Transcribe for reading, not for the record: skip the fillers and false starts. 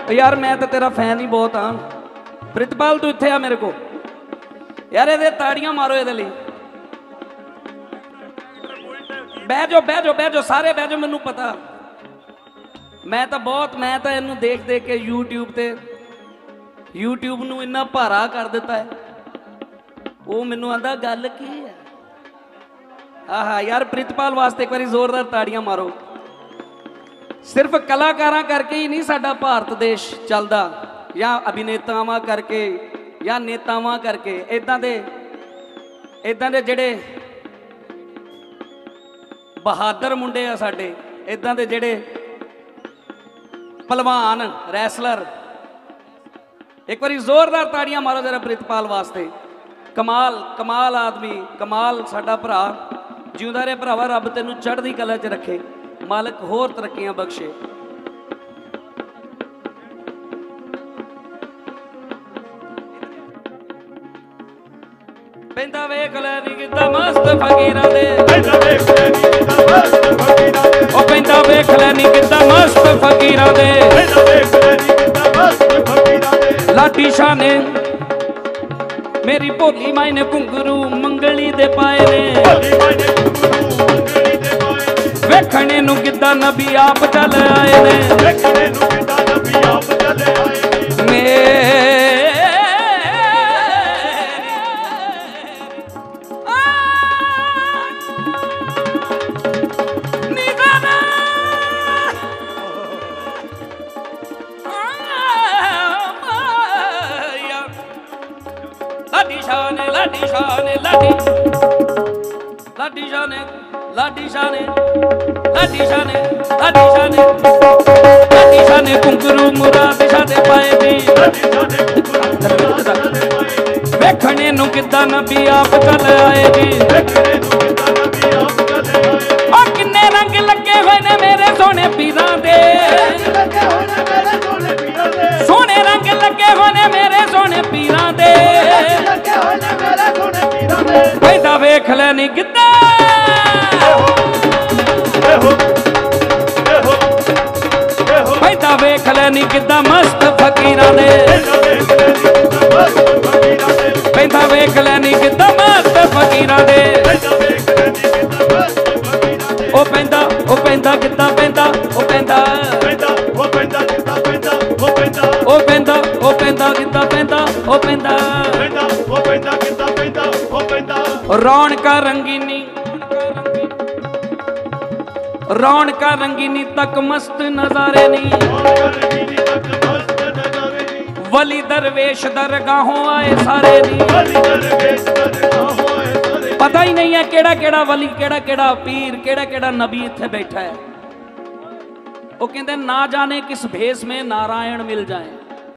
यार मैं तो तेरा फैन ही बहुत हाँ। प्रितपाल तू इत्थे आ मेरे को यार, ये ताड़ियां मारो ये लिए। बह जाओ बह जाओ बह जाओ, सारे बह जाओ। मैनू पता मैं तो बहुत, मैं तो इनू देख देख के यूट्यूब नू इन्ना भारा कर दिता है। वो मैनू आंदा गल की है। आहा यार प्रितपाल वास्ते एक बारी जोरदार ताड़ियां मारो। सिर्फ कलाकारां करके ही नहीं साडा भारत देश चलदा, या अभिनेतावां करके या नेतावां करके। इदां दे जिहड़े बहादुर मुंडे आ साडे, इदां दे जिहड़े पहलवान रैसलर, एक बारी जोरदार ताड़ियां मारो जरा प्रितपाल वास्ते। कमाल कमाल आदमी, कमाल साडा भरा। जिउंदा रहे भरावा, रब तैनू चढ़दी कला च रखे, मालक होर तरक्कियां बख्शे। पैंदा वेख लै नी किद्दां मस्त फकीरां दे, पैंदा वेख लै नी किद्दां मस्त फकीरां दे, ओ पैंदा वेख लै नी किद्दां मस्त फकीरां दे, पैंदा वेख लै नी किद्दां मस्त फकीरां दे। लाठी शाह ने मेरी भोली माई ने घुंघरू मंगली दे पाए ने, वेखने नू किद्दां नबी आप चल आए ने, वेखने नू किद्दां नबी आप चल आए ने। लाडी शाह ने लाडी शाह ने लाडी लाडी शाह ने लाडी शाह ने लाडी शाह ने लाडी शाह ने लाडी शाह ने घुंघरू मुराद शाह दे पाए दी, वेखने नू किद्दां नबी आप चल आएगी, ओ किन्ने रंग लगे हुए ने मेरे सोने पीरां दे, सोने रंग लगे हुए ने मेरे सोने पीरां दे। पैदा वेख लै नी किद्दां, पैदा वेख लै नी किद्दां मस्त फकीरां दे, पैदा वेख लै नी किद्दां मस्त फकीरां दे। ओ पैंदा किद्दां पैंदा, ओ पैंदा ओ पैंदा किद्दां पैंदा, ओ पैंदा ओ पैंदा ओ पैंदा किद्दां पैंदा, ओ पैंदा ओ पैंदा किद्दां पैंदा, ओ पैंदा। रौनका रंगीनी रौनका रंगीनी तक मस्त नजारे नी, वली दरवेश दरगाहों आए सारे नी। पता ही नहीं है केड़ा केड़ा वली, केड़ा केड़ा पीर, केड़ा केड़ा नबी इत्थे बैठा है। वो कहते ना जाने किस भेष में नारायण मिल जाए।